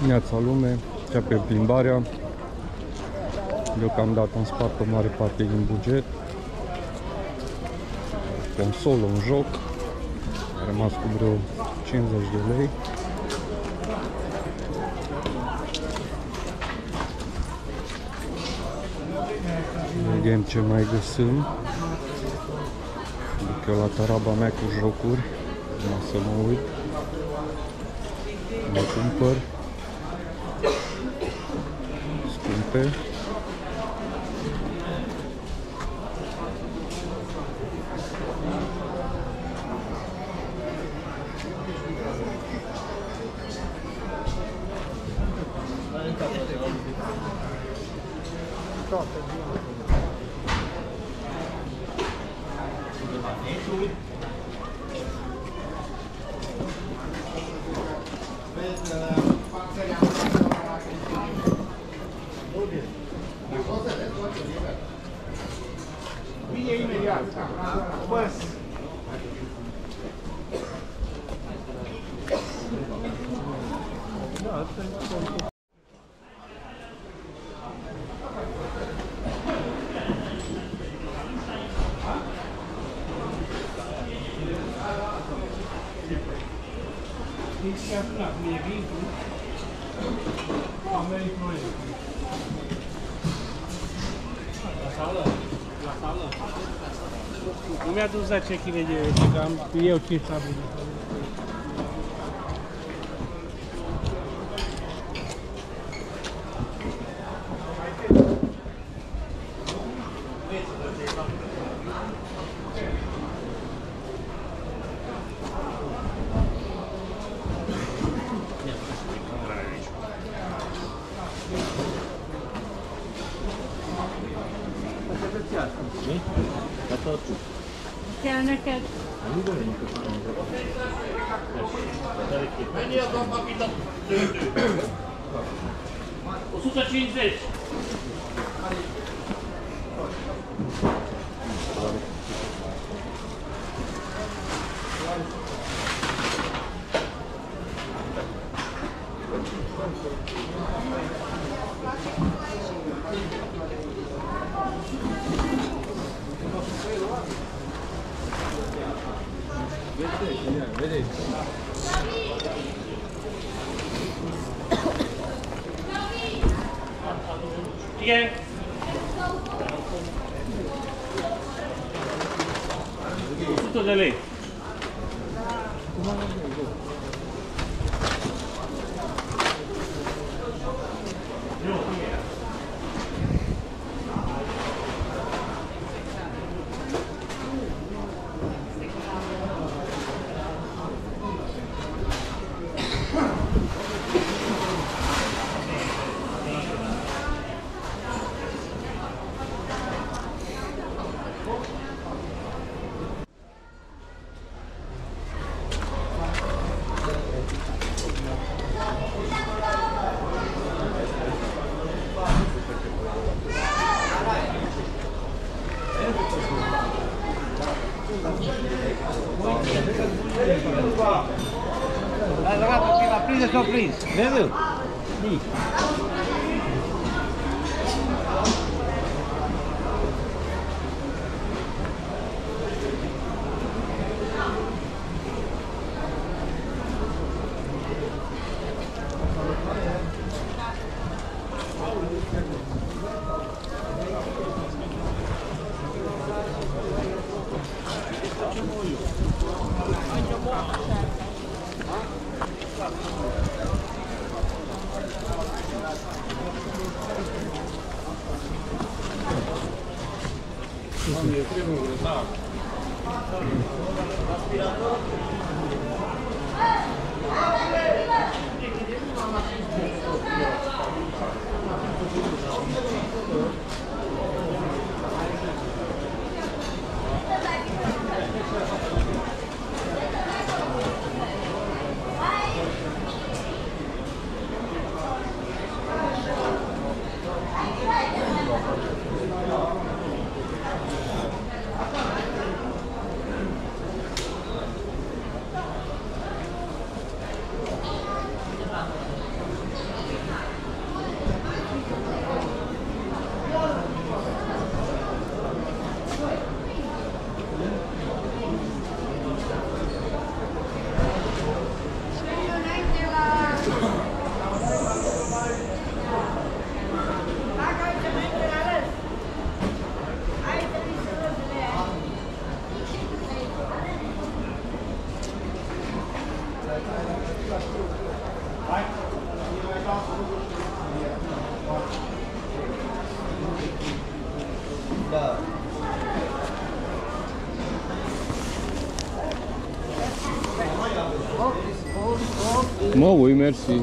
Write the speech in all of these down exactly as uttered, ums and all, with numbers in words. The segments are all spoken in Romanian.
Neața lume, începe plimbarea. Deocamdată am spart o mare parte din buget. Consolă, un joc. A rămas cu vreo cincizeci de lei. Vedem ce mai găsim. Duc eu la taraba mea cu jocuri. Acum să mă uit. Mă cumpăr. Scumpe. Vine imediat. Băs. Da, asta e. Nu mi-a dus zece kilograme de că am eu cinci saburi. Chiar neked. o sută cincizeci. Igen. o sută de lei. Please, so please. Level. Please. Eu trebuie grătar. Mă, oui, merci.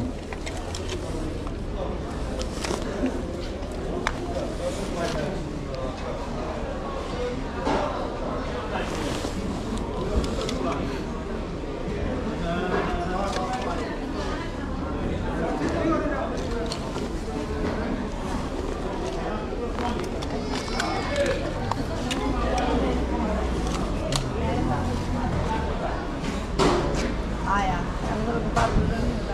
Aia, am văzut cu patru de minute.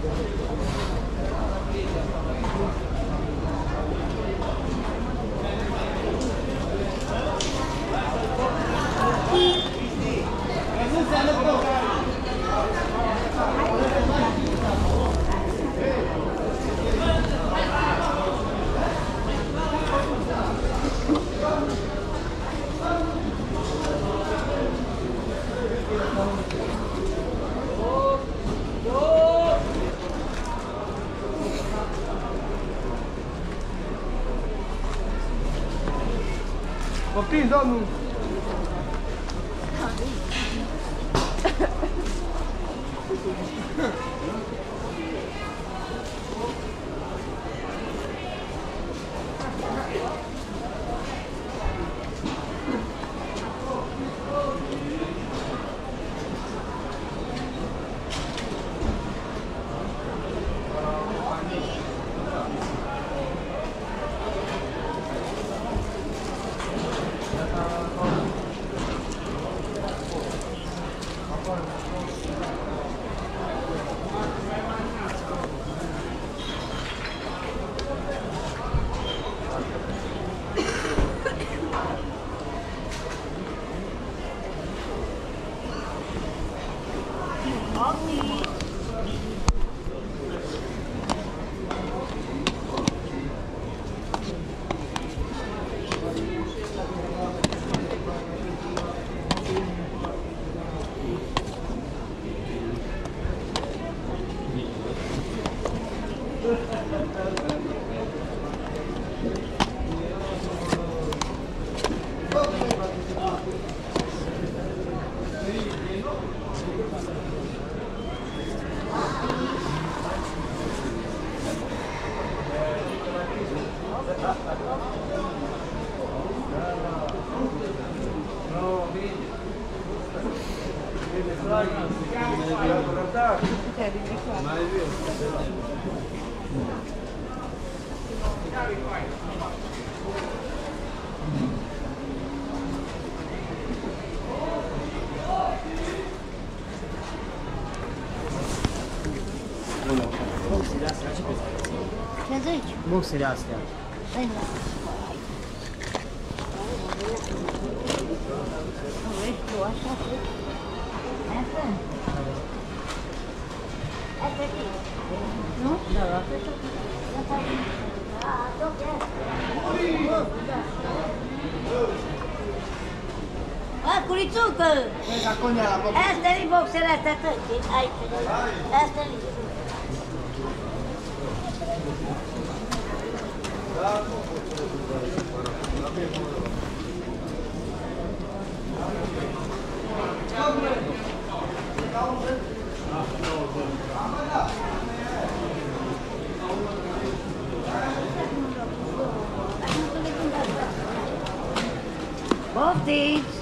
Poftiți, domnul! Ce zici? Boxele astea. Hai, da. Nu vezi tu așa? Asta? Asta e. Nu? Da, da. Asta e. Da, tot e. A, curițucă! Asta-i boxele astea tăi. Aici. Asta-i. Poftiți!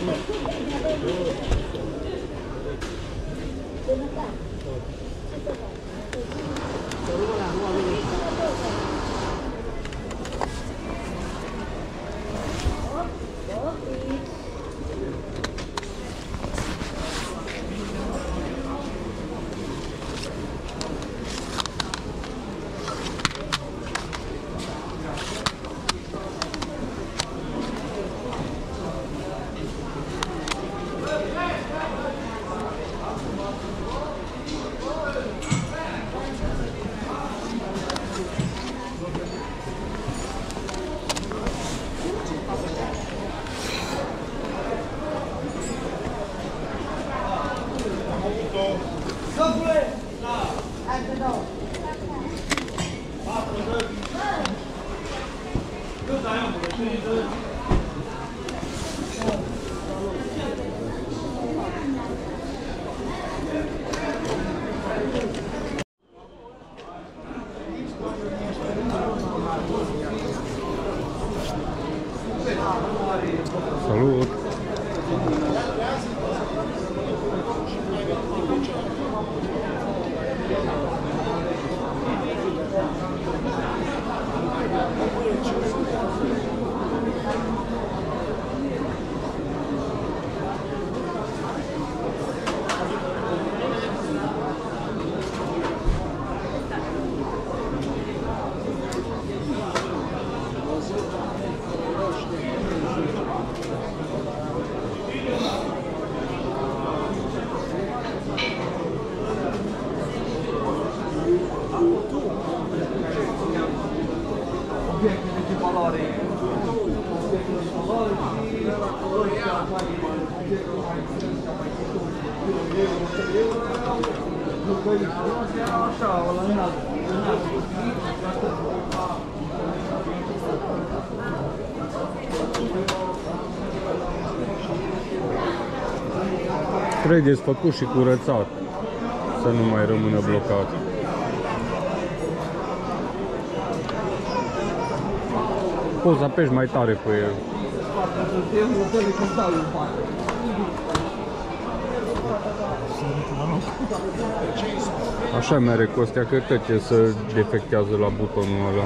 Salut! Trebuie făcut și curățat, să nu mai rămână blocat. Poți să apeși mai tare pe el. Așa mere Costea, că tot să defectează la butonul ăla.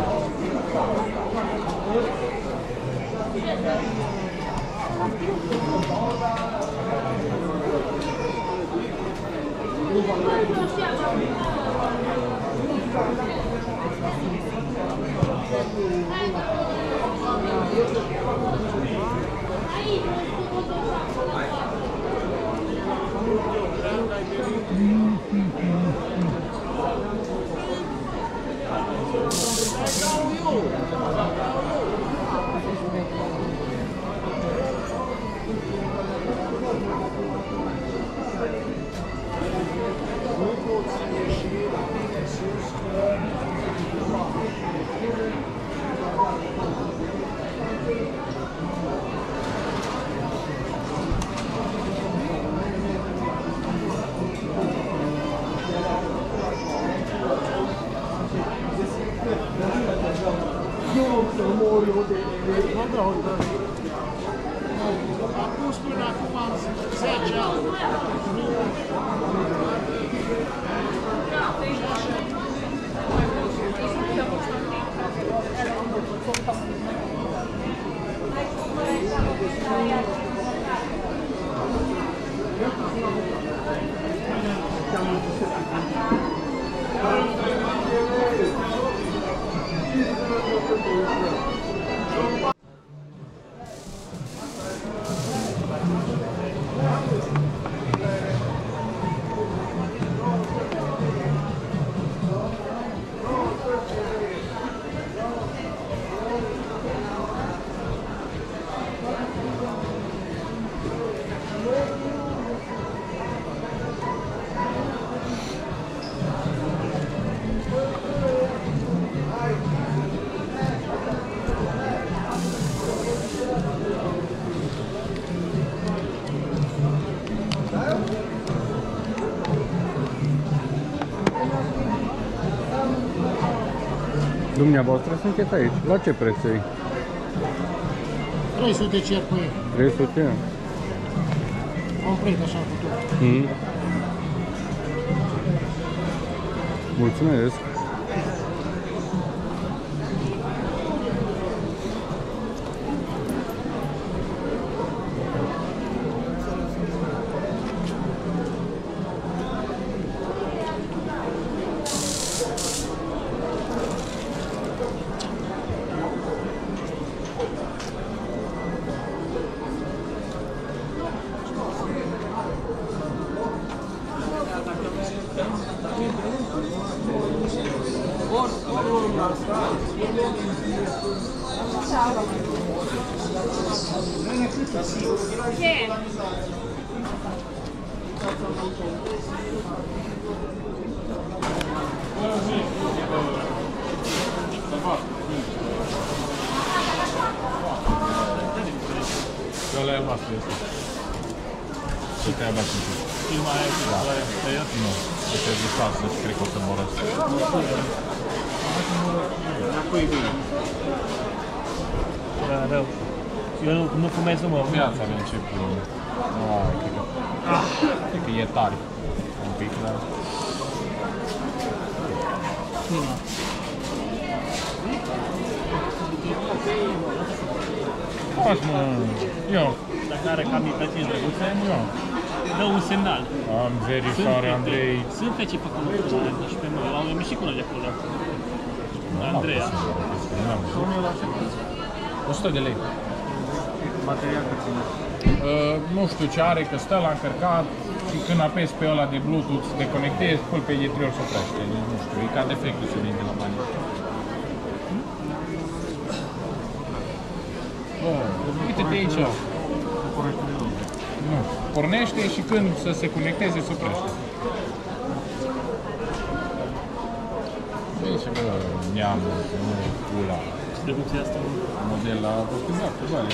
Acum spune acum zece ani. Dumneavoastră sunteți aici. La ce preț e? trei sute cer pe ei. trei sute? Complet așa cu tot. Mm. Mulțumesc! Ce? Ăla e albastru este. Și te-ai albastru. Prima aia cu floarea tăiat? Nu. Este de șase și cred că o să moresc. Acum e bine. Da, rău. Eu nu, nu fumez, nu mă. Viața mi-a început. Ai, cred că... Cred că e tare. Un pic, dar... Faci, mă... Eu. Dacă are calități drăguțe, dă un semnal. Am verificare, Andrei. Sunt fece pe acolo, și pe noi. Am ieșit cu noi de acolo. Andreea. o sută de lei. Material pe ține. Uh, nu știu ce are, că stă la încărcat și când apesi pe ăla de Bluetooth, te conectezi, pui pe E trei ori se oprește. Nu știu, e ca defectul să vine de la bani. Oh, uite-te aici. Nu. Pornește și când să se conecteze, se oprește. Aici, bă, neamul, nu pula. Drăguția asta. Model la exact, vale.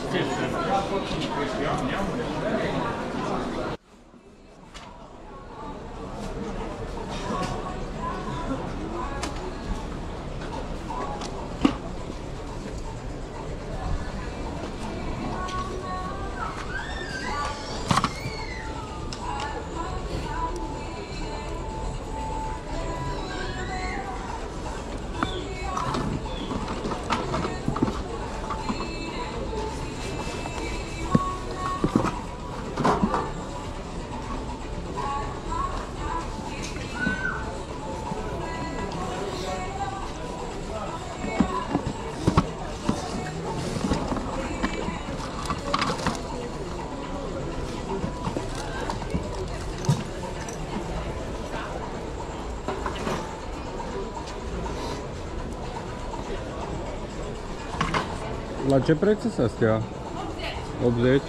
La ce preț sunt astea? optzeci?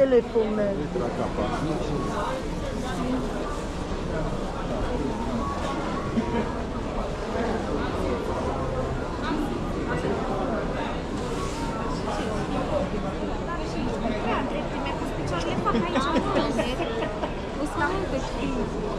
telefon meu. Picioarele fac aici în frunze. Usca multe știi.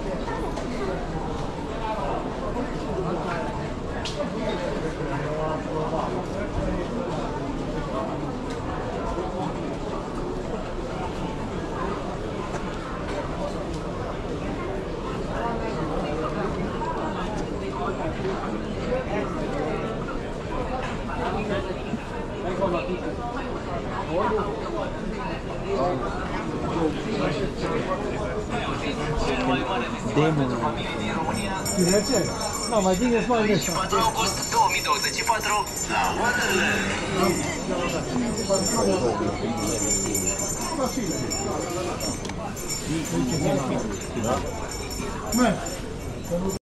Direcție? Da, mai bine îți mai ăsta. patru august două mii douăzeci și patru la Waterland. Mă,